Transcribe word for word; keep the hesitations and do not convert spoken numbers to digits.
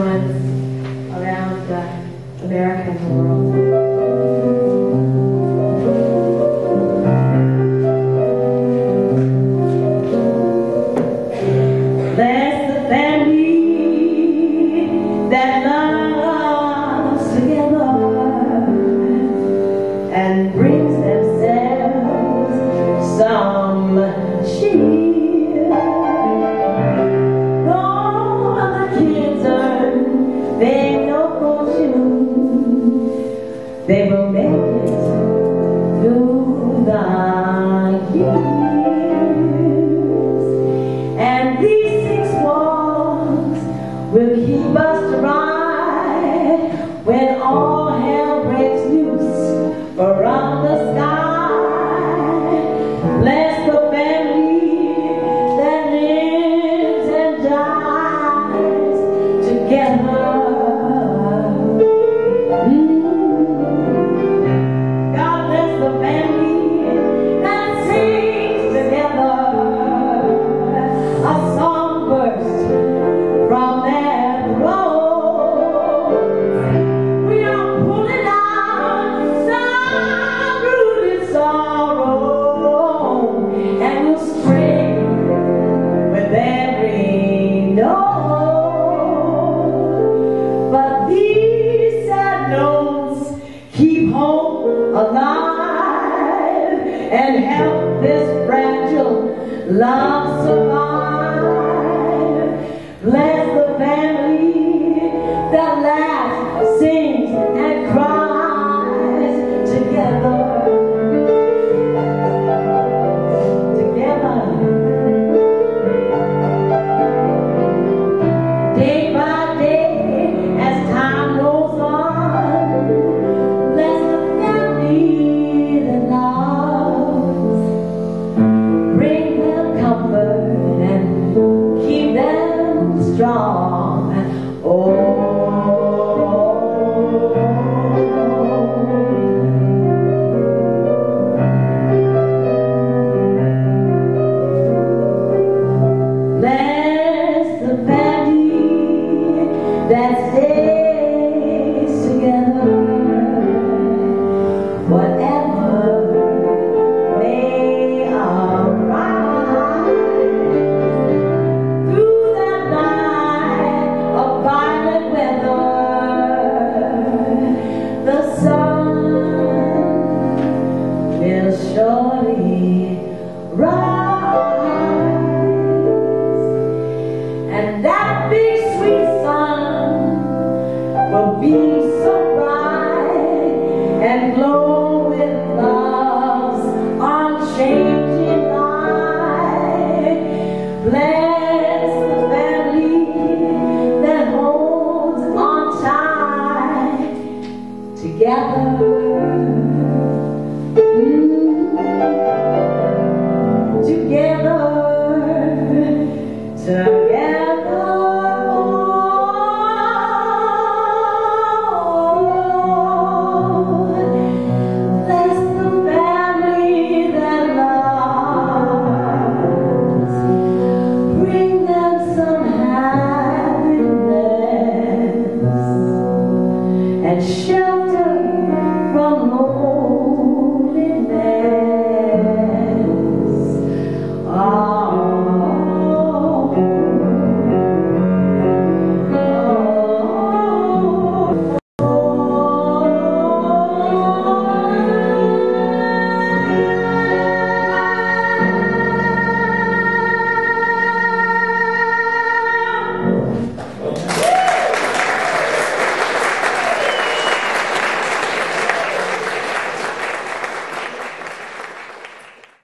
influence around uh, America and the world. And brings themselves some cheer. All the kids earn their no fortune. They will make it through the years. And these six walls will keep us dry when all hell breaks loose around the sky. Bless the family that lives and dies together. Mm. God bless the family that sings together. A song burst from their throat. We are pulling out some rooted sorrow, and we'll string with every note. But these sad notes keep hope alive and help this fragile love survive. Bless the family that laughs, sings, and cries together. Together. Day by day, as time goes on, bless the family that loves. Bring them comfort and keep them strong. Oh. Bless the family that stays together. Whatever may arise through that night of violent weather, the sun will surely rise. And that big sweet sun will be